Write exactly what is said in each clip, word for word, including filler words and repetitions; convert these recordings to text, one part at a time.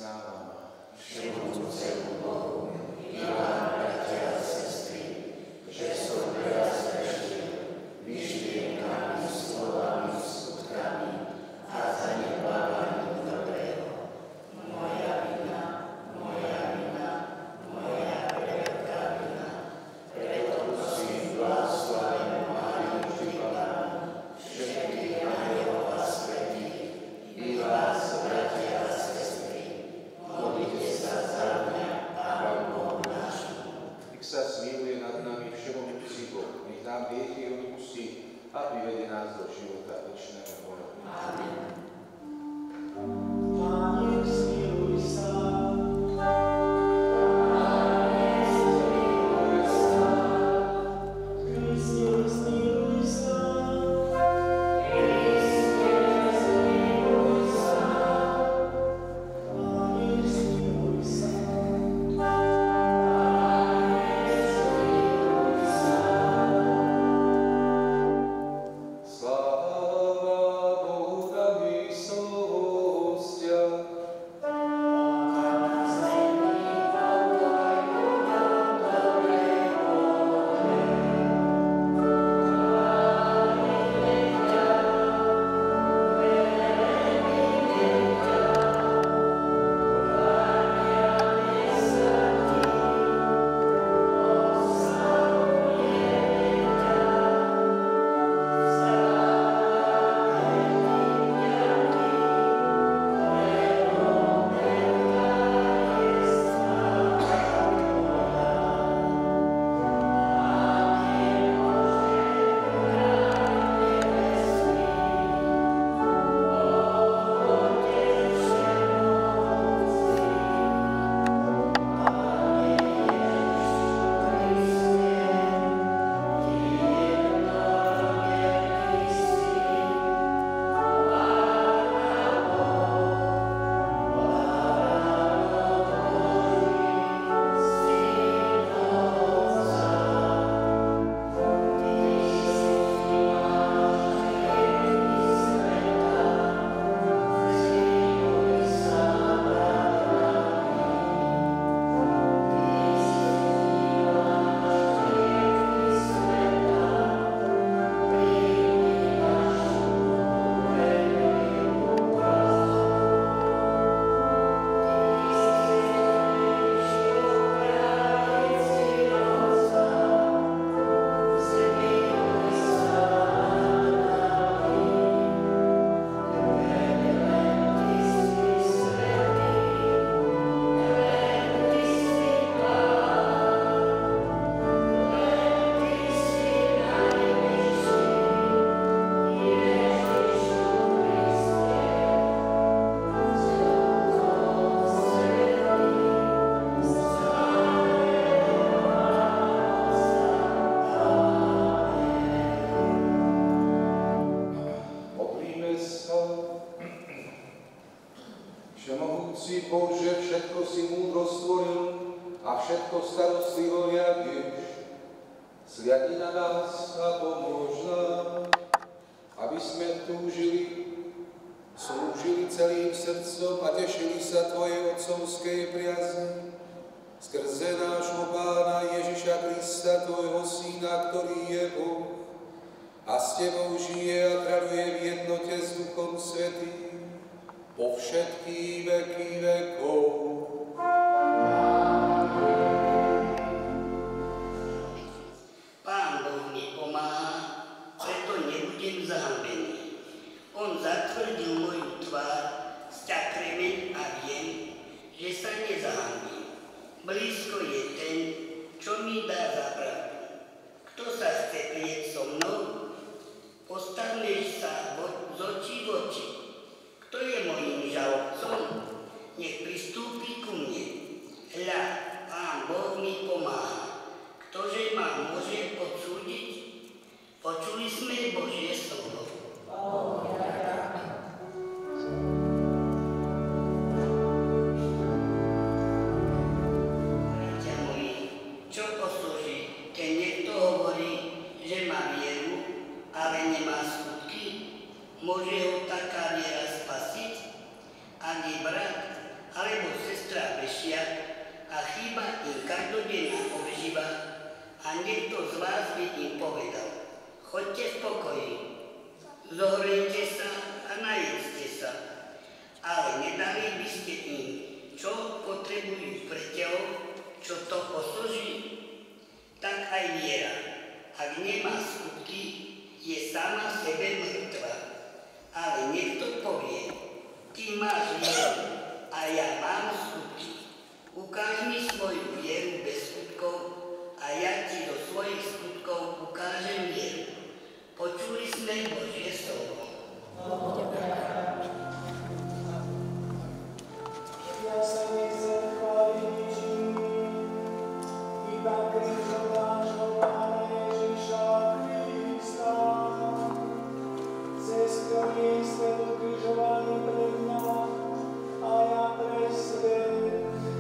Vyznávam všemohúcemu Bohu i vám, bratia a sestry, že som veľa zgrešil myšlienkami, slovami, skutkami a zanedbávaním dobrého. Moja vina, moja vina, moja veľká vina. Preto prosím blahoslavenú Máriu vždy Pánu, všetkých anjelov a svätých, i vás, bratia a sestry, modlite sa za mňa a Bohu nášmu. Nech sa smiluje nad nami všemohúci Boh, nech nám hriechy odpustí a privede nás do života večného. Amen. Pane, smiluj sa. Všemohúci Bože, všetko si múdro stvoril a všetko starostlivo riadiš. Sliadni na nás a pomôž nám, aby sme túžili, slúžili celým srdcom a tešili sa Tvojej otcovskej priazni. Skrze nášho Pána Ježiša Krista, Tvojho Syna, ktorý je Boh a s Tebou žije a kráľuje v jednote s Duchom Svätým po všetky veky vekov. Pán Boh mi pomáha, preto nebudem zahambený. On zatvrdil moju tvár, sťa kremeň a viem, že sa nezahambím. Blízko je ten, čo mi dá za pravdu. Kto sa chce prieť so mnou, postavneš sa z očí v oči. Kto je mojím žalobcom, nech pristúpi ku mne. Hľa, Pán Boh mi pomáha. Ktože ma môže odsúdiť? Počuli sme Božie slovo. Bratia moji, čo poslúži, keď niekto hovorí, že má vieru, ale nemá skutky? Môže ho taká viera spasiť? Ak je brat alebo A niekto z vás by im povedal, choďte v pokoji, zohrejte sa a najedzte sa, ale nedali by ste im, čo potrebujú pre telo, čo to osoží. Tak aj viera, ak nemá skutky, je sama sebe mŕtva. Ale niekto povie, ty máš vieru a ja mám skutky. Ukáž mi svoju vieru bez skutkov a ja ti do svojich skutkov ukážem vieru. Počuli sme Božie slovo. Ja sa nechcem chváliť ničím, iba krížom nášho Pána Ježiša Krista. Cez ktorý je svet ukrižovaný pre mňa a ja pre svet.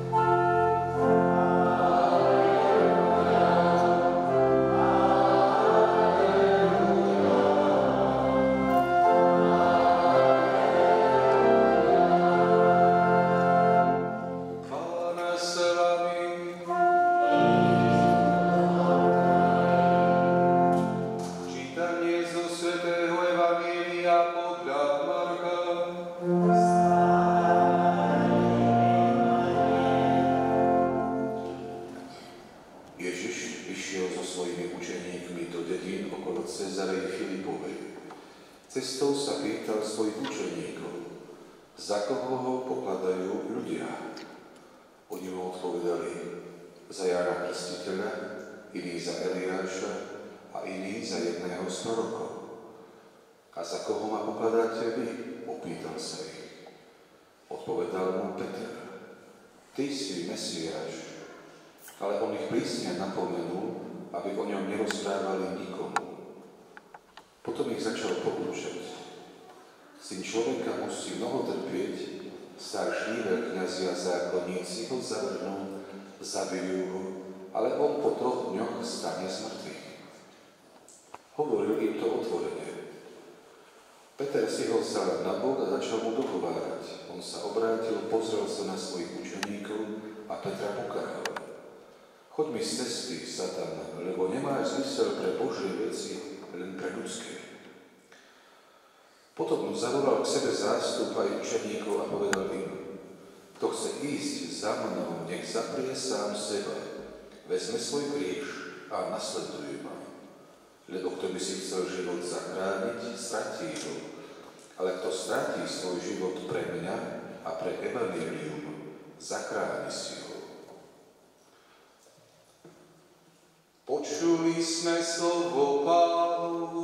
Cestou sa pýtal svojich učeníkov, za koho ho pokladajú ľudia. Oni mu odpovedali, za Jána Krstiteľa, iní za Eliáša a iní za jedného z prorokov. A za koho ma pokladáte vy? Opýtal sa ich. Odpovedal mu Peter, ty si Mesiáš. Ale on ich prísne napomenul, aby o ňom nerozprávali nikomu. Potom ich začal poučať. Syn človeka musí mnoho trpieť, starší veľkňazi a zákonníci ho zavrhnú, zabijú ho, ale on po troch dňoch stane z mŕtvych. Hovoril im to otvorene. Peter si ho vzal na bok a začal mu dohovárať. On sa obrátil, pozrel sa na svojich učeníkov a Petra pokáral. Choď mi z cesty, Satan, lebo nemáš zmysel pre Božie veci, len pre ľudské. Potom mu zavolal k sebe zástup aj učeníkov a povedal im, kto chce ísť za mnou, nech zaprie sám seba, vezme svoj kríž a nasleduje ma. Lebo kto by si chcel život zachrániť, stratí ho. Ale kto stratí svoj život pre mňa a pre evanjelium, zachráni si ho. Počuli sme slovo Pánovo.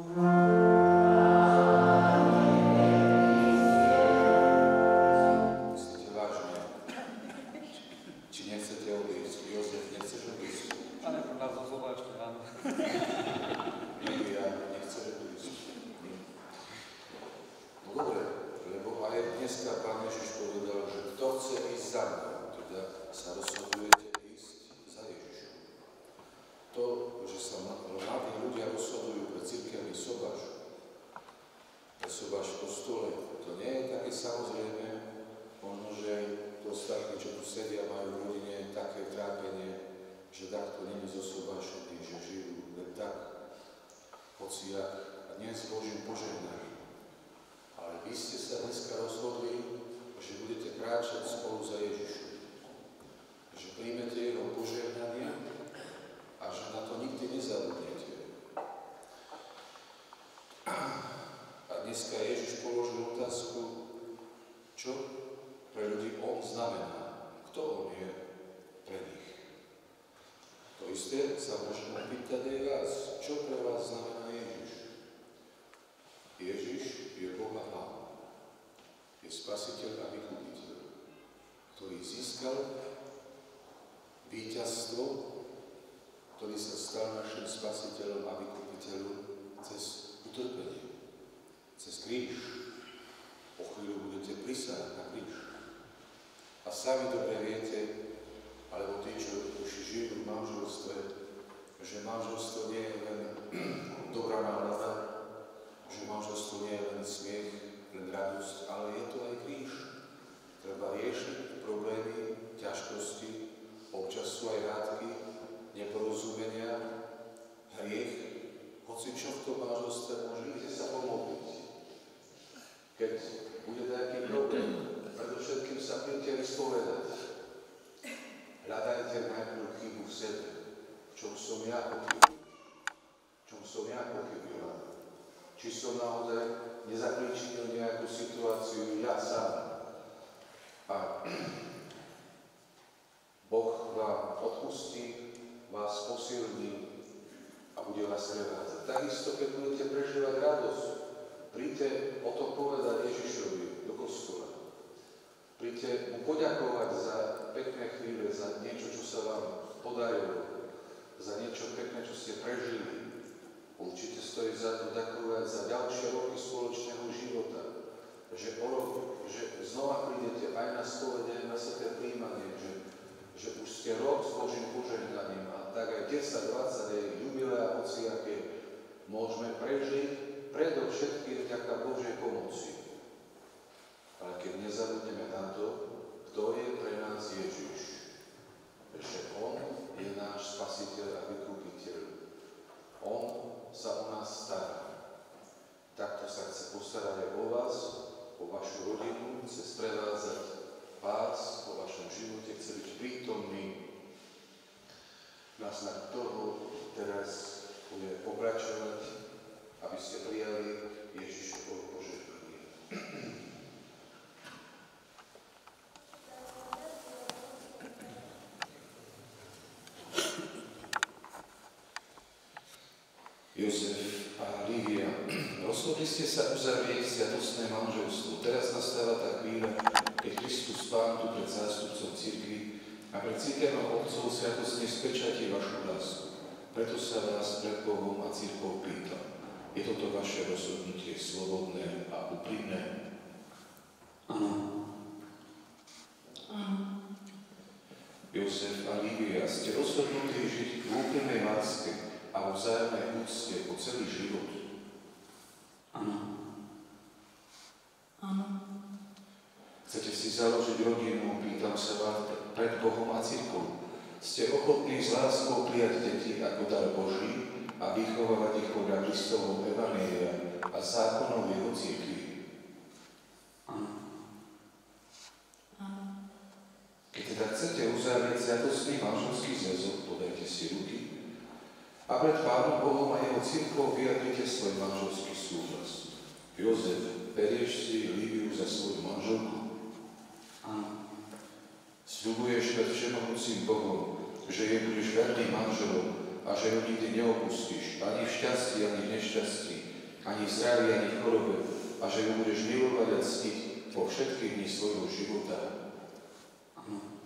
Myslíte vážne? Či nechcete odísť? Jozef, nechceš odísť? Ale pro nás zobáčte, áno. Livia, nechceš odísť? No dobre, lebo aj dneska Pán Ježiš povedal, že kto chce ísť za mnou, teda sa rozhodujete ísť za Ježišom. To, že sa mladí ľudia rozhodujú pre cirkevný sobáš, pre sobáš v kostole, to nie je také samozrejme. Možno, že to ostatní, čo tu sedia, majú v rodine také trápenie, že takto není zosobášení, že žijú len tak, hoci jak a nie s Božím požehnaním. Ale vy ste sa dneska rozhodli, že budete kráčať spolu za Ježišom. Že príjmete jeho požehnanie a že na to nikdy nezabudnete. A dneska Ježiš položil otázku, čo pre ľudí on znamená, kto on je pre nich. To isté sa môžeme pýtať aj vás, čo pre vás znamená Ježiš. Ježiš je Boh a Pán, je spasiteľ a vykupiteľ, ktorý získal víťazstvo, ktorý sa stal našim spasiteľom a vykupiteľom cez utrpenie, cez kríž. Po chvíľu budete prisáhať na kríž. A sami dobre viete, alebo tí, čo už žijú v manželstve, že manželstvo nie je len dobrá nálada, že manželstvo nie je len smiech, len radosť, ale je to aj kríž. Treba riešiť problémy, ťažkosti, občas sú aj hádky, neporozumenia, hocičo v tom manželstve môžete sa pomodliť. Keď bude nejaký problém, predovšetkým sa príďte vyspovedať. Hľadajte najprv chybu v sebe, v čom som ja pochybil, v čom som ja pochybil. Či som naozaj nezapríčinil nejakú situáciu ja sám. A Boh vám odpustí, vás posilní a bude vás prevádzať. Takisto, keď budete prežívať radosť, príďte o to povedať Ježišovi do kostola. Príďte mu poďakovať za pekné chvíle, za niečo, čo sa vám podarilo, za niečo pekné, čo ste prežili. Určite stojí za to ďakovať za ďalšie roky spoločného života, že, že znova prídete aj na spovedie, aj na sveté príjmanie, že, že už ste rok s Božím požehnaním a tak aj desať dvadsať je jubilea hociaké môžeme prežiť predovšetkým vďaka Božej pomoci. Ale keď nezabudneme na to, kto je pre nás Ježiš, že On je náš spasiteľ a vykupiteľ. On sa o nás stará. Takto sa chce postarať aj o vás, o vašu rodinu, chce sprevádzať vás vo vašom živote, chce byť prítomný. Nás na toho teraz bude pokračovať, aby ste prijali Ježišovo požehnanie. Jozef a Lívia, rozhodli ste sa uzavrieť sviatostné manželstvo. Teraz nastáva tá chvíľa, keď Kristus Pán tu pred zástupcom cirkvi a pred cirkevnou obcov sviatostne spečatí vašu lásku. Preto sa vás pred Bohom a cirkvou pýtam. Je toto vaše rozhodnutie slobodné a úprimné? Áno. Áno. Jozef a Lívia, ste rozhodnutí žiť v úprimnej láske a v vzájomnej úcte po celý život. Áno. Áno. Chcete si založiť rodinu, pýtam sa vám pred Bohom a cirkvou. Ste ochotní s láskou prijať deti ako dar Boží a vychovávať ich podľa Kristovho evanjelia a zákonov jeho cirkvi? Áno. Áno. Keď teda chcete uzavrieť sviatostný manželský zväzok, podajte si ruky a pred Pánom Bohom a jeho cirkvou vyjadrite svoj manželský súhlas. Jozef, berieš si Líviu za svoju manželku? Áno. Sľubuješ pred všemohúcim Bohom, že jej budeš verným manželom a že ju nikdy neopustíš, ani v šťastí, ani v nešťastí, ani v zdraví, ani v chorobe, a že ju budeš milovať a ctiť po všetkých dní svojho života. Áno.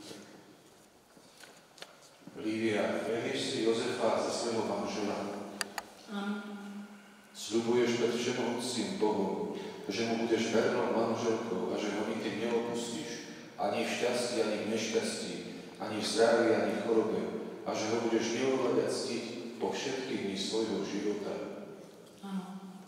Lívia, berieš si Jozefa za svojho manžela? Áno. Sľubuješ pred všemohúcim Bohom, že mu budeš vernou manželkou a že ho nikdy neopustíš, ani v šťastí, ani v nešťastí, ani v zdraví, ani v chorobe, a že ho budeš milovať a ctiť po všetkých dní svojho života. Áno.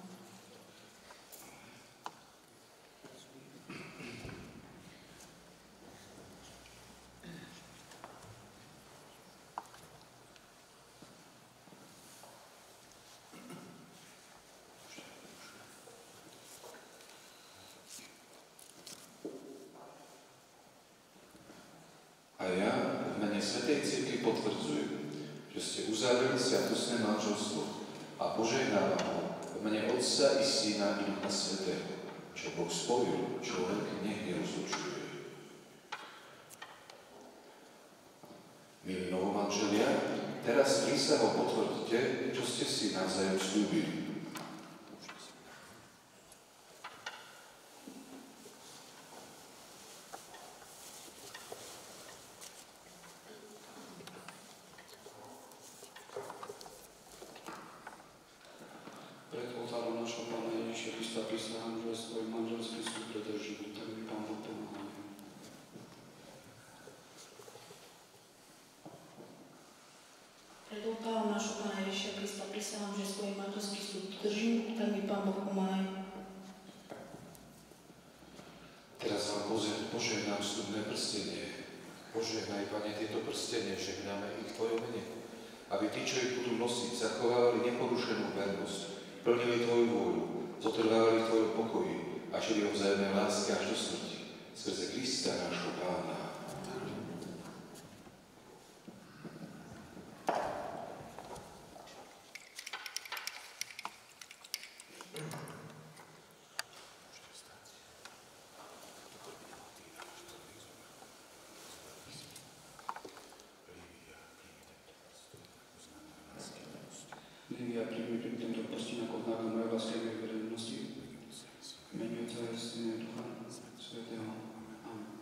A ja v mene Svätej Cirkvi potvrdzujem, že ste uzavreli sviatostné manželstvo a požehnávam ho v mene Otca i Syna i Ducha Svätého, čo Boh spojil, človek nech nerozlučuje. Milí novomanželia, teraz prísahou potvrdite, čo ste si navzájom sľúbili. Prísahám, že svoj manželský súd predržím, tak mi Pán Boh pomáha. Pred oltárom nášho Pána Ježiša Krista prísahám, že svoj manželský súd držím, tak mi Pán Boh pomáha. Teraz vám požehnám slubné prstenie. Požehnaj, Pane, tieto prstenie, žehnáme ich v Tvojom mene. aby tí, čo ich budú nosiť, zachovávali neporušenú vernosť, plnili Tvoju vôľu, zotrvávali v Tvojom pokoji a žili vo vzájomnej láske až do smrti. Skrze Krista nášho Pána. Lívia, príjmi pri tento postin ako znak mojej vlastnej verejnosti. Mene Otca a Syna a Ducha Svätého. Amen.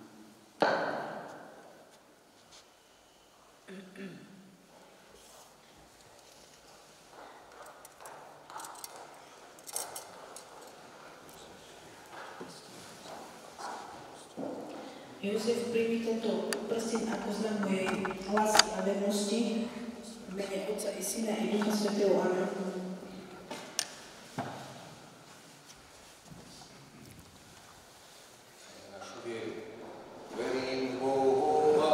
Jozef, príjmi tento prstin ako znak mojej lásky a vernosti. V mene Otca i Syna i Ducha Svätého. Amen. Našu vieru. Verím v Boha.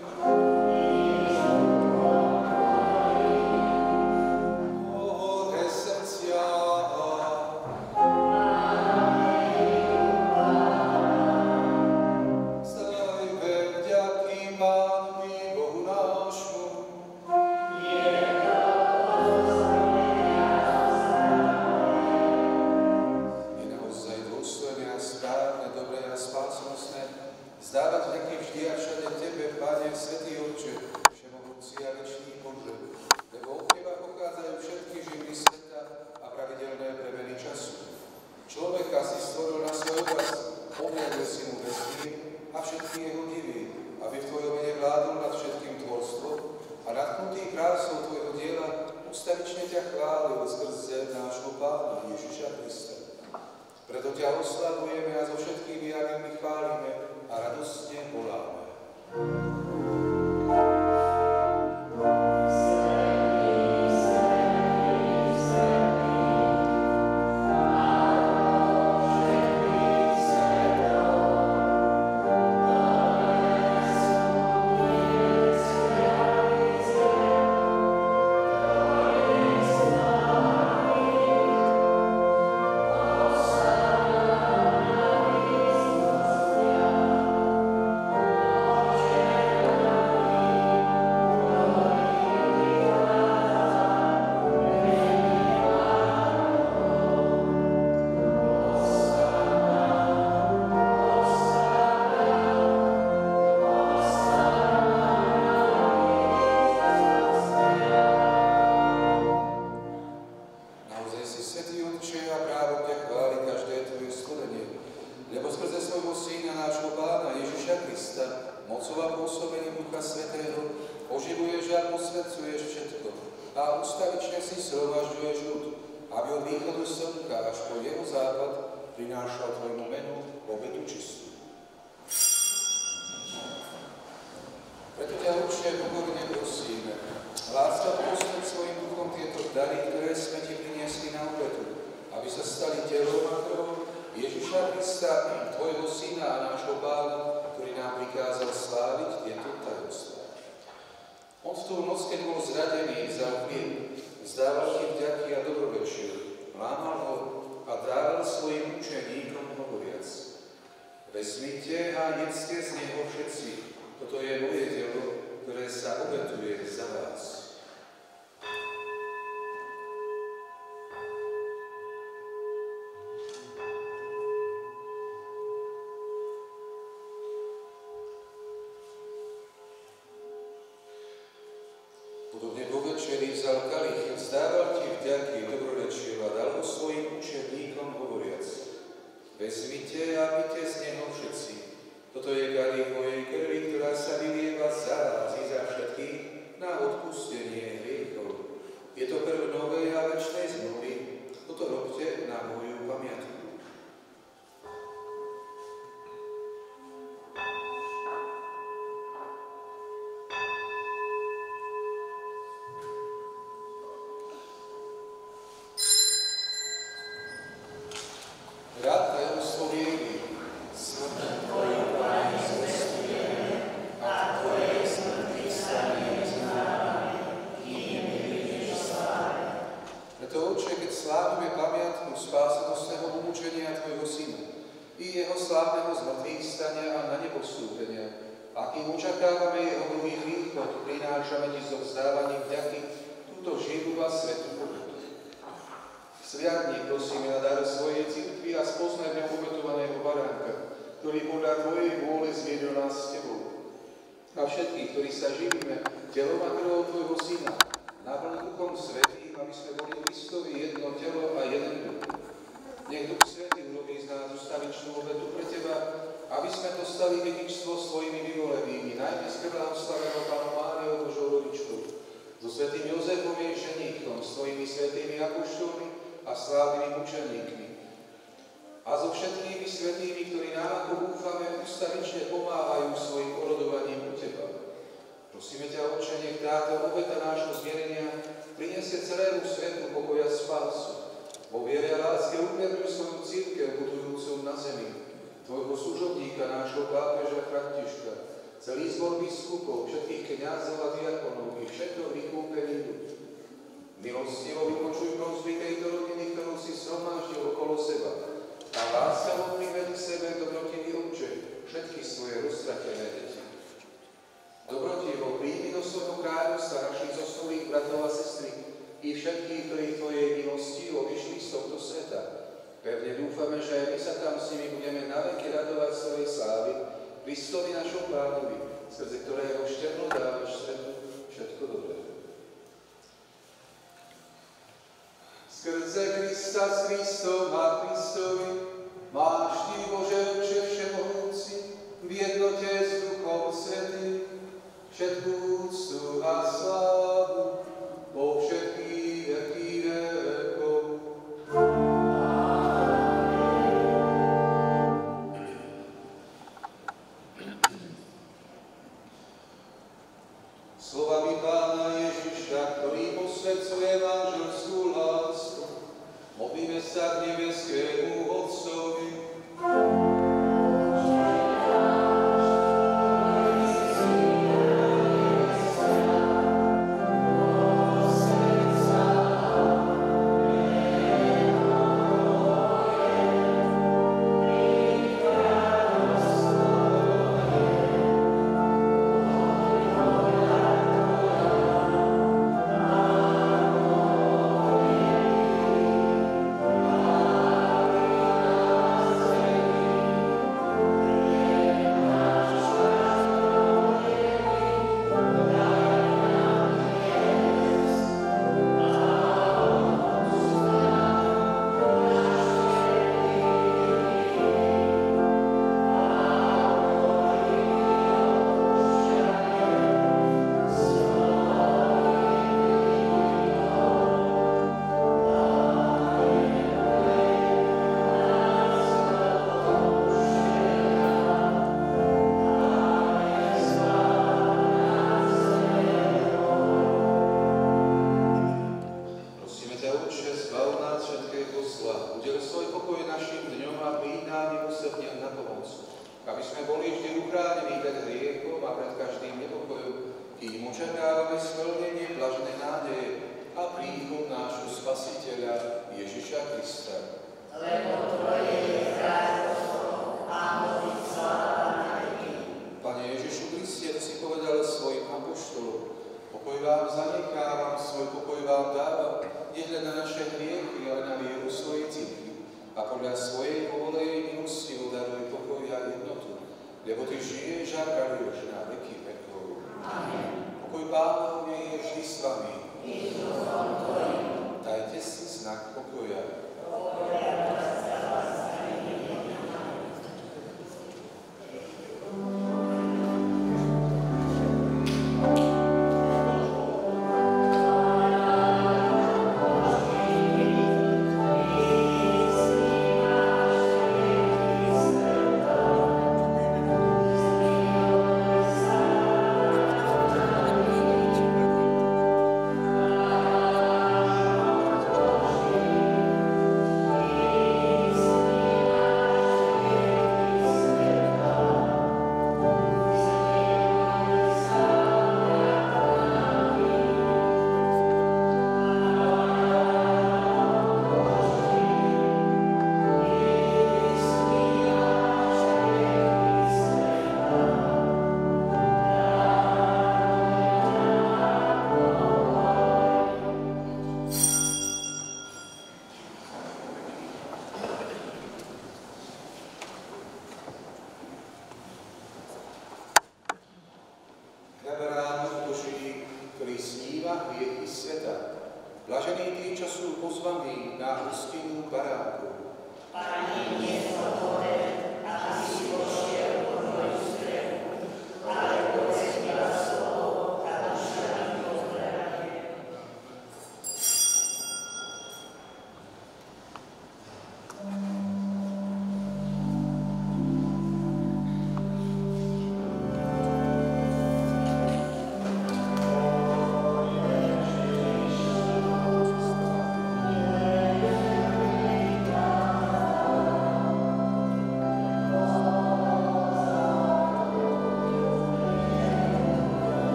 Ore Preto ťa oslavujeme a zo všetkými anielmi chválime a radostne voláme. Podobne po večeri vzal kalich, vzdával ti vďaky, dobrorečil a dal ho svojim učeníkom hovoriac: Vezmite a pite z neho všetci. Toto je kalich mojej krvi, ktorá sa vylieva za vás i za všetkých na odpustenie hriechov. Je to krv novej a večnej zmluvy. Toto robte na moju pamiatku. Sviatni, prosíme, na dar svojej cirkvi a spoznaj v ňom obetovaného baránka, ktorý podľa Tvojej vôle zmieril nás s Tebou. A všetkých, ktorí sa živíme telom a krvou Tvojho Syna, naplň Duchom Svätým, aby sme boli Kristovi jedno telo a jeden duch. Nech Duch Svätý urobí z nás ustavičnú obetu pre Teba, aby sme dostali dedičstvo svojimi vyvolenými, najmä z blahoslavenou Pannou Máriou Božou rodičkou, so svätým Jozefom jej ženíchom, s Tvojimi svätými apoštolmi a slávnymi mučeníkmi. A so všetkými svätými, ktorí nám, ako dúfame, ustavične pomáhajú svojim orodovaním u Teba. Prosíme ťa, Otče, nech táto obeta nášho zmierenia prinesie celému svetu pokoja spásu. Vo viere a láske upevňuj svoju cirkev budujúcu na zemi, Tvojho služobníka, nášho pápeža Františka, celý zbor biskupov, všetkých kňazov a diakonov i všetko vykúpení ľudí. Milostivo vypočuj prosby tejto rodiny, ktorú si shromáždil okolo seba, a láskavo privedi sebe, dobrotivý Otče, všetky svoje roztratené deti. Dobrotivo príjmi do svojho kráľovstva našich zosnulých bratov a sestry i všetkých, ktorí v Tvojej milosti odišli z tohto sveta. Pevne dúfame, že aj my sa tam s nimi budeme naveky radovať svojej slávy, Kristovi našom Pánovi, skrze ktorého šterno dávaš svetu všetko dobré. Skrze Krista s Kristom a Kristovi máš Ty, Bože, Otče všemohúci, v jednote s Duchom Svätým, všetku úctu a slávu po všetky veky vekov. Amen. manželskú lásku. Modlíme sa k nebeskému Otcovi.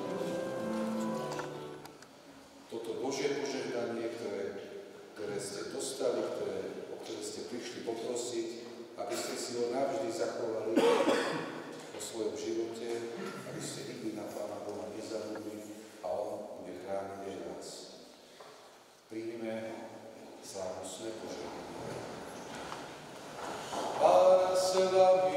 Božie požehnanie, ktoré, ktoré ste ste dostali, ktoré, o ktoré ste prišli poprosiť, aby ste si ho navždy zachovali vo svojom živote, aby ste nikdy na Pána Boha nezabudli a on bude chrániť aj vás. Príjmime slávnostné požehnanie. Pán s vami.